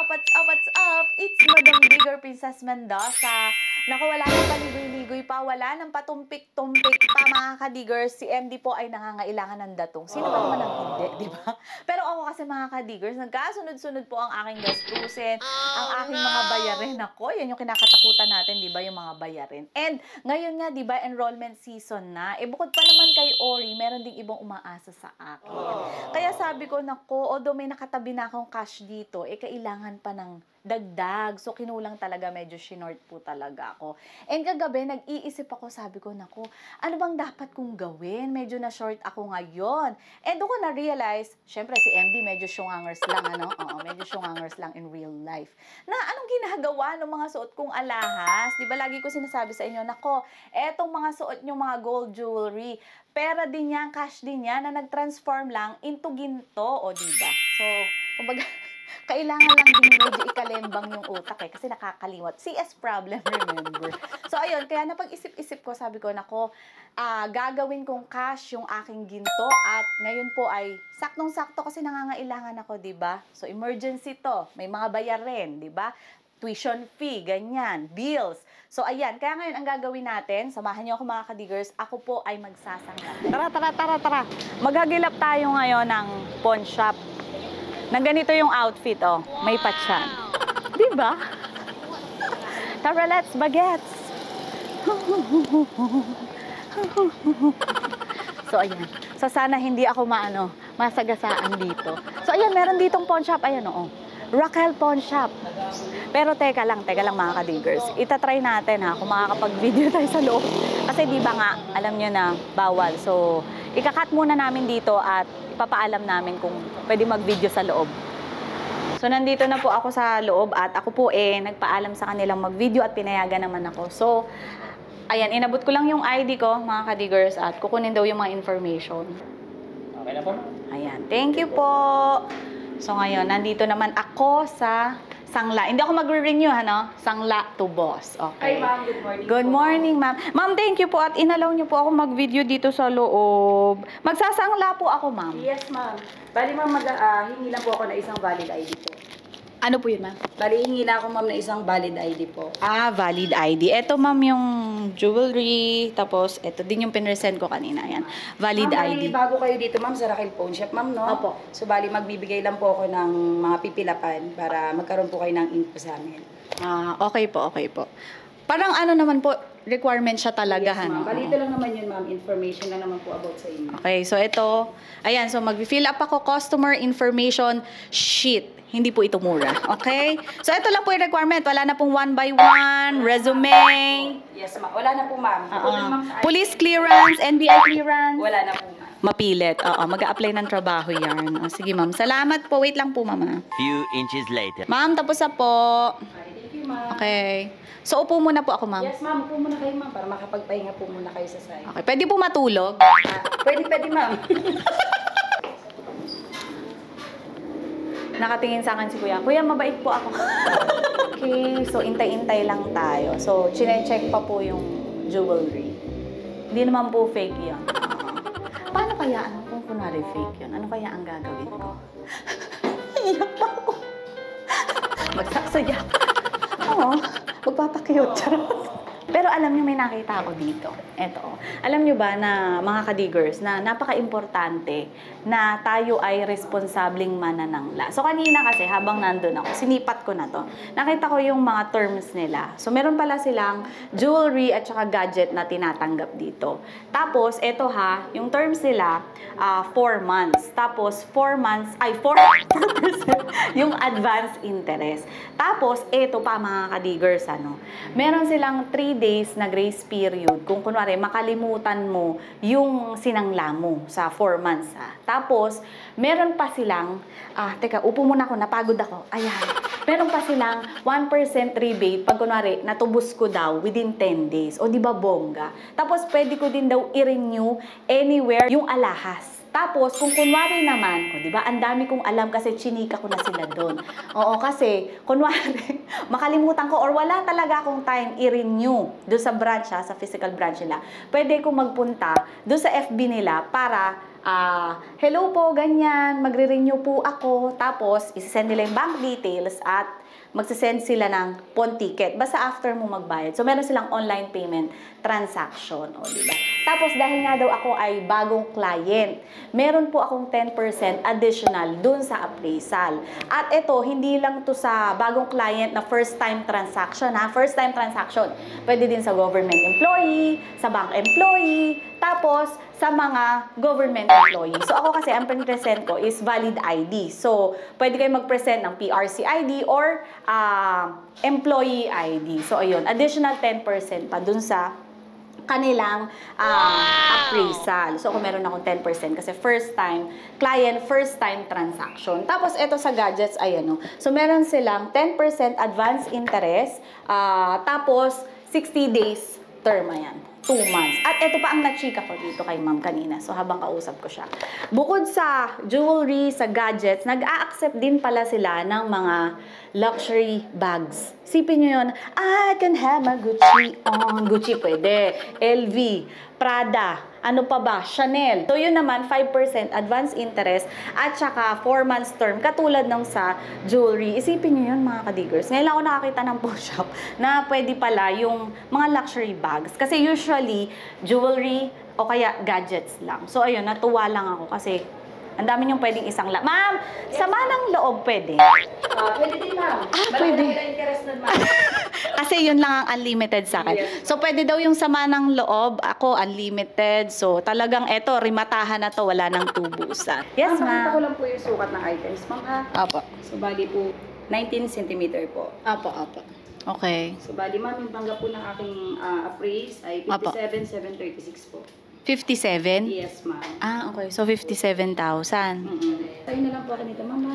up? What's up? What's up? It's Madam Bigger Princess Mendoza. Naku, wala nang paligoy-ligoy pa, wala nang patumpik-tumpik pa mga kadigers. Si MD po ay nangangailangan ng datong. Sino ba naman ang hindi, di ba? Pero ako kasi mga kadigers, nagkasunod-sunod po ang aking gastusin, ang aking mga bayarin. Ako, yan yung kinakatakutan natin, di ba, yung mga bayarin. And ngayon nga, di ba, enrollment season na. Eh, bukod pa naman kay Ori, meron ding ibang umaasa sa akin. Kaya sabi ko, nako, although may nakatabi na akong cash dito, eh, kailangan pa ng dagdag. So, kinulang talaga, medyo shinort po talaga ako. And kagabi, nag-iisip ako, sabi ko, naku, ano bang dapat kong gawin? Medyo na short ako ngayon. And doon ko na-realize, syempre si MD medyo syungangers lang, ano? Oo, medyo syungangers lang in real life. Na anong ginagawa ng mga suot kong alahas? Di ba lagi ko sinasabi sa inyo, nako, etong mga suot nyo mga gold jewelry, pera din yan, cash din yan, na nag-transform lang into ginto, o di ba? So, kumbaga, kailangan lang din medyo ikalembang yung utak eh, kasi nakakaliwat. CS problem, remember. So, ayun, kaya napag-isip-isip ko, sabi ko, nako, gagawin kong cash yung aking ginto at ngayon po ay saktong-sakto kasi nangangailangan ako, di ba? So, emergency to. May mga bayarin, di ba? Tuition fee, ganyan, bills. So, ayan, kaya ngayon ang gagawin natin, samahan niyo ako mga kadigers, ako po ay magsasangla. Tara. Maghagilap tayo ngayon ng pawn shop. Na ganito yung outfit, oh. May patyan. Diba? Tara, let's bagets. So, ayan. So, sana hindi ako masagasaan dito. So, ayan, meron ditong pawn shop. Ayan, oo. Raquel Pawn Shop. Pero teka lang mga kadigers. Itatry natin ha, kung makakapag-video tayo sa loob. Kasi di ba nga, alam nyo na, bawal. So, ikakat muna namin dito at ipapaalam namin kung pwede mag-video sa loob. So, nandito na po ako sa loob at ako po nagpaalam sa kanilang mag-video at pinayagan naman ako. So, ayan, inabot ko lang yung ID ko, mga kadigers, at kukunin daw yung mga information. Okay na po? Ayan, thank you po. So, ngayon, nandito naman ako sa Sangla. Hindi ako magre-renew, ano? Sangla to boss. Okay. Hi, ma'am. Good morning. Good morning, ma'am. Ma'am, thank you po at inalaw niyo po ako mag-video dito sa loob. Magsasangla po ako, ma'am. Yes, ma'am. Bali, ma'am, hingi lang po ako na isang valid ID po. Ano po yun, ma'am? Bali, hingi lang ako, ma'am, na isang valid ID po. Ah, valid ID. Ito, ma'am, yung jewelry. Tapos, ito din yung pinresend ko kanina. Yan. Valid ma'am, ID. Bali, bago kayo dito, ma'am, sa Raquel Pawn Shop, ma'am, no? Opo. So, bali, magbibigay lang po ako ng mga pipilapan para magkaroon po kayo ng info sa amin. Ah, okay po, okay po. Parang ano naman po, requirement siya talaga, Yes, ma'am. ano? Bali, ito lang naman yun, ma'am. Information lang naman po about sa inyo. Okay, so ito, ayan, so mag-fill up ako customer information sheet. Hindi po ito mura, okay? So ito lang po yung requirement. Wala na pong 1 by 1, resume, Yes, ma'am. Wala na po, ma'am. Ma'am, sa police clearance, NBI clearance. wala na po, ma'am. Mapilit, oo, mag-a-apply ng trabaho yan. O, sige ma'am, salamat po. Wait lang po, mama. Few inches later. Ma'am, tapos na po. Okay, thank you, ma'am. Okay. So, upo muna po ako, ma'am. Yes, ma'am. Upo muna kayo, ma'am, para makapagpahinga po muna kayo sa side. Okay, pwede po matulog. Pwede, ma'am. Nakatingin sa akin si Kuya. Kuya, mabait po ako. Okay, so intay-intay lang tayo. So, chine-check pa po yung jewelry. Hindi naman po fake yun. Paano kaya, kung kunwari fake yun? Ano kaya ang gagawin ko? Iyak pa ako. Magsasaya. Oo, magpapakiyot. Charot. Pero alam niyo, may nakita ako dito. Eto. Alam niyo ba na mga kadigers, na napaka-importante na tayo ay responsableng mananangla. So kanina kasi, habang nandun ako, sinipat ko na to. Nakita ko yung mga terms nila. So meron pala silang jewelry at saka gadget na tinatanggap dito. Tapos, eto ha, yung terms nila, 4 months. Tapos, 4 yung advance interest. Tapos, eto pa mga kadigers, ano, meron silang 3 days na grace period kung kunwari makalimutan mo yung sinangla mo sa 4 months. Tapos, meron pa silang, teka, upo muna ako, napagod ako. Ayan. Meron pa silang 1% rebate pag kunwari natubos ko daw within 10 days. O di ba bongga? Tapos, pwede ko din daw i-renew anywhere yung alahas. Tapos, kung kunwari naman, o diba, ang dami kong alam kasi chinika ko na sila doon. Oo, kasi, kunwari, makalimutan ko or wala talaga akong time i-renew doon sa branch, sa physical branch nila. Pwede kong magpunta doon sa FB nila para hello po, ganyan, magre-renew po ako. Tapos, isi-send nila yung bank details at magsisend sila ng pawn ticket. Basta after mo magbayad. So, meron silang online payment transaction. O, diba? Tapos, dahil nga daw ako ay bagong client, meron po akong 10% additional dun sa appraisal. At ito, hindi lang to sa bagong client na first-time transaction, ha? First-time transaction. Pwede din sa government employee, sa bank employee, tapos sa mga government employee. So, ako kasi, ang present ko is valid ID. So, pwede kayo mag-present ng PRC ID or employee ID. So, ayun, additional 10% pa dun sa kanilang appraisal. So, kung meron akong 10% kasi first time, client, first time transaction. Tapos, ito sa gadgets, ayan o. So, meron silang 10% advance interest, tapos 60 days term, ayan. 2 months. At ito pa ang nachika ko dito kay ma'am kanina. So, habang kausap ko siya. Bukod sa jewelry, sa gadgets, nag-a-accept din pala sila ng mga luxury bags. Sipin nyo yun, I can have my Gucci on. Gucci pwede. LV, Prada, ano pa ba? Chanel. So, yun naman, 5% advance interest at saka 4 months term, katulad ng sa jewelry. Isipin nyo yun, mga kadigers. Ngayon lang ako nakakita ng pawn shop na pwede pala yung mga luxury bags. Kasi usually, jewelry o kaya gadgets lang. So, ayun, natuwa lang ako kasi ang dami niyong pwedeng isang Ma'am, sama ng loob pwede. Pwede din, ma'am. Pwede. Malaki na interest nun, ma'am. Kasi yun lang ang unlimited sa akin. Yes. So, pwede daw yung sama ng loob. Ako, unlimited. So, talagang eto, rimatahan na to. Wala nang tubusan. Yes, Pakita ko ma'am. lang po yung sukat ng items, ma'am, ha? Apo. So, bali po, 19 cm po. Apo, apo. Okay. So, bali, ma'am, yung tanggap po ng aking appraise ay Apo. 57,736 po. 57? Yes, ma'am. Okay. So, 57,000. Tayo na lang po ako nito, ma'am.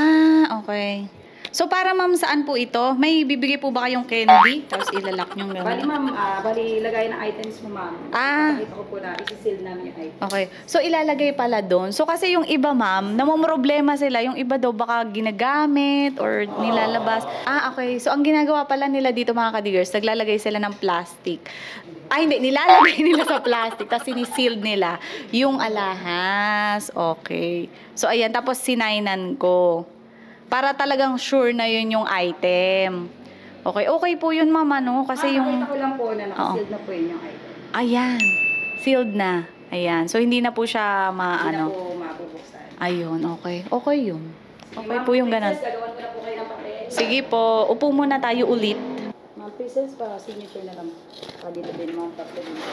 Okay. So, para ma'am, saan po ito? May bibigay po ba kayong candy? Tapos ilalak nyo Bali, gano'n? ma'am, bali, lagay ng items mo, ma'am. Pakita ko po na isi-seal namin yung item. Okay. So, ilalagay pala doon. So, kasi yung iba, ma'am, namomroblema sila. Yung iba daw baka ginagamit or nilalabas. Okay. So, ang ginagawa pala nila dito, mga kadigers, naglalagay sila ng plastic. Hindi. Nilalagay nila sa plastic. Tapos, sinisealed nila yung alahas. Okay. So, ayan. Tapos, sinainan ko. Para talagang sure na yun yung item. Okay. Okay po yun, mama, no? Kasi yung... Pakita ko lang po na nakasealed na po yun yung item. Ayan. Sealed na. Ayan. So, hindi na po siya Hindi na po mabubuksan. Ayun, okay. Okay yun. Okay Ma'am, po yung ganun. Princess, gagawan ko na po kayo ng papel. Sige po, upo muna tayo ulit. Ma'am, Princess, para signature na lang. Dito din, ma'am, tapos din.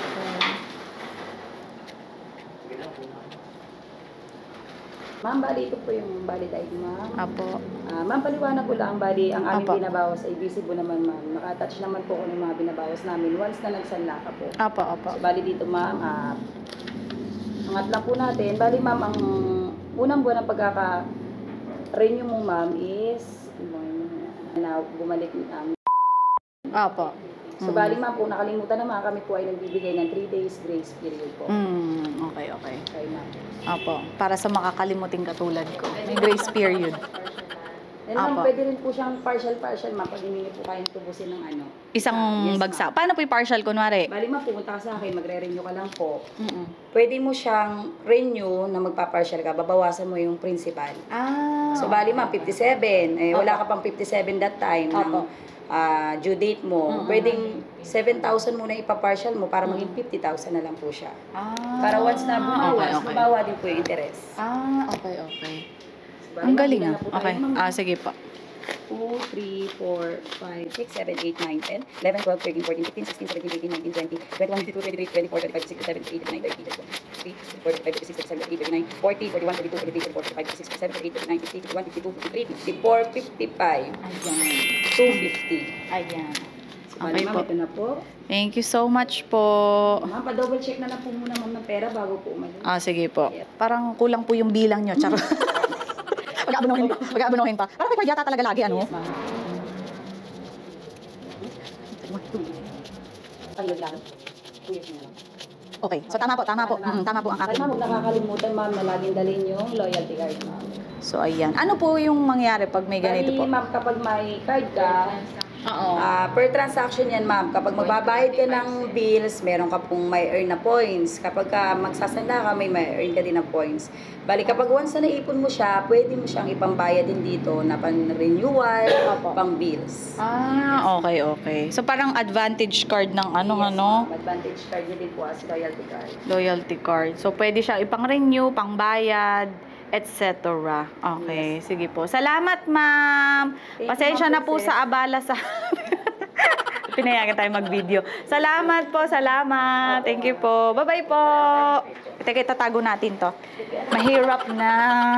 Ma'am, bali, ito po yung valid ID, ma'am. Apo. Ma'am, paliwanag ko lang, bali, ang aming Apo. binabawas ay visible naman, ma'am. Nakatouch naman po ko ng mga binabawas namin once na nagsanla ka po. Apo, apo. So, bali dito, ma'am, angat lang po natin. Bali, ma'am, ang unang buwan ng pagkaka-renew mo, ma'am, is na bumalik ang Apo. So, bali, ma'am, po nakalimutan naman, kami po ay nagbibigay ng 3 days grace period po. Okay, okay. Okay, ma'am. Apo. Para sa makakalimuting katulad ko. May grace period. Then, ma'am, Apo. pwede rin po siyang partial, ma'am, pag hindi niyo po kayang tubusin ng ano. Isang Yes, bagsak. Paano po yung partial, kunwari? Bali, ma'am, pumunta ka sa akin, magre-renew ka lang po. Mm-mm. Pwede mo siyang renew na magpa-partial ka, babawasan mo yung principal. So, bali, ma'am, 57. Wala ka pang 57 that time ng due date mo. Pwedeng 7,000 muna ipa-partial mo para maging 50,000 na lang po siya. Para once na bumawas, bumawa din po yung interest. Okay, okay. So, bali, Ang ma'am, galing ilan na po Okay. tayo, ma'am? Sige po. 2, 3, 4, 5, 6, 7, 8, 9, 10, 11, 12, 13, 14, 15, 16, 17, 18, 19, 20, 21, 22, 23, 24, 25, 26, 27, 28, 29, 30, 31, 32, 33, 34, 35, 36, 37, 38, 39, 40, 41, 42, 43, 44, 45, 46, 47, 48, 49, 50, 51, 52, 53, 54, 55, Ayan. 250. Ayan. So, bali, Okay ma'am, po. ito na po. Thank you so much po. Ma'am, pa-double check na lang po muna, ma'am, ng pera bago po umalis. Sige po. Parang kulang po yung bilang nyo. Charot. Pag-aabunuhin pa. Parang may pagyata talaga lagi, ano? Yes, ma'am. Okay. So, tama po. Tama po ang Bali, aking. ma'am, huwag nakakalimutan, ma'am, na laging dalhin yung loyalty card, ma'am. So, ayan. Ano po yung mangyari pag may ganito Bali, po? ma'am, kapag may card ka, Oo. Per transaction yan, ma'am. Kapag magbabayad ka ng bills, meron ka pong may earn na points. Kapag ka magsasanda ka, may earn ka din ng points. Bali, kapag once na naipon mo siya, pwede mo siyang ipambayad din dito na pang-renewal, pang-bills. Okay. So, parang advantage card ng Yes, ma'am. Advantage card niya din po as loyalty card. loyalty card. So, pwede siya ipang-renew, pang-bayad, etc. Okay, sige po. Salamat, ma'am. Thank you, Pasensya na ma'am, po Princess. sa abala sa... Pinayagan tayo mag-video. Salamat po, salamat. Thank you po. Bye-bye po. Teka, itatago natin to. Mahirap na.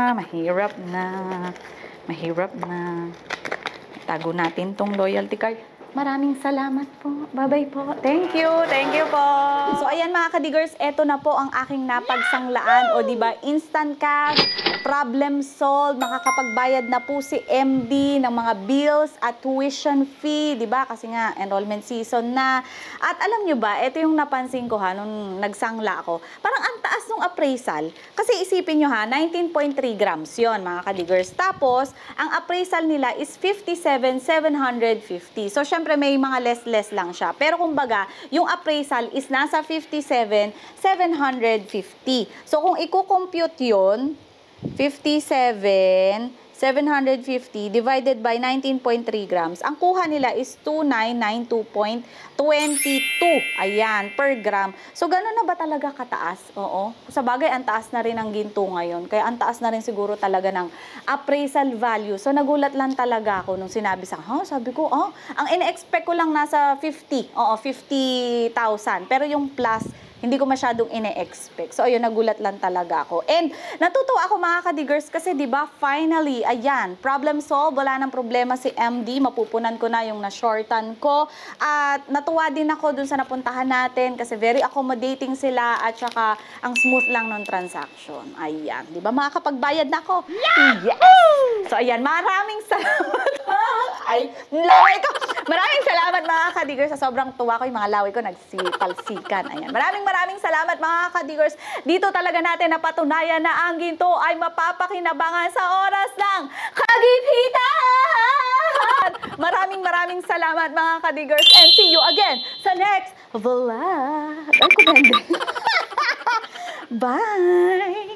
Tago natin tong loyalty card. Maraming salamat po. Bye-bye po. Thank you po. So ayan mga kadigers, eto na po ang aking napagsanglaan o di ba instant cash, problem solved, makakapagbayad na po si MD ng mga bills at tuition fee, di ba? Kasi nga enrollment season na. At alam nyo ba, eto yung napansin ko ha nung nagsangla ako. Parang ang taas ng appraisal. Kasi isipin nyo ha, 19.3 grams yon mga kadigers. Tapos, ang appraisal nila is 57,750. So, syempre may mga less lang siya. Pero kumbaga, yung appraisal is nasa 57,750. So, kung i-compute yun, 57,750 divided by 19.3 grams, ang kuha nila is 2992.22. Ayan, per gram. So, gano'n na ba talaga kataas? Oo. Sa bagay, ang taas na rin ang ginto ngayon. Kaya ang taas na rin siguro talaga ng appraisal value. So, nagulat lang talaga ako nung sinabi sa sabi ko, ang ina-expect ko lang nasa 50. Oo, 50,000. Pero yung plus, hindi ko masyadong ine-expect. So, ayun, nagulat lang talaga ako. And, natutuwa ako mga kadigers kasi, di ba, finally, ayan, problem solved, wala nang problema si MD, mapupunan ko na yung na-shortan ko. At natuwa din ako dun sa napuntahan natin kasi very accommodating sila at saka ang smooth lang ng transaction. Ayan, di ba, makakapagbayad na ako? Yes! So, ayan, maraming salamat. Ay, laway ko. Maraming salamat mga kadigers. Sa sobrang tuwa ko, yung mga laway ko nagsipalsikan. Ayan, maraming salamat mga kadigers. Dito talaga natin napatunayan na ang ginto ay mapapakinabangan sa oras ng kagipitan. Maraming salamat mga kadigers and see you again sa next vlog. Ay, kumende. Bye!